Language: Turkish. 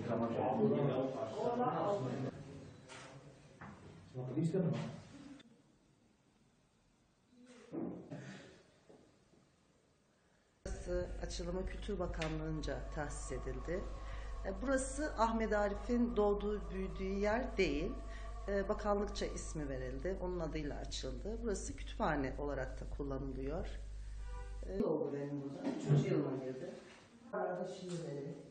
Burası açılımı Kültür Bakanlığı'nca tahsis edildi. Burası Ahmet Arif'in doğduğu, büyüdüğü yer değil. Bakanlıkça ismi verildi. Onun adıyla açıldı. Burası kütüphane olarak da kullanılıyor. Oldu benim burada. 3. yılıma girdi. Arada şiirleri,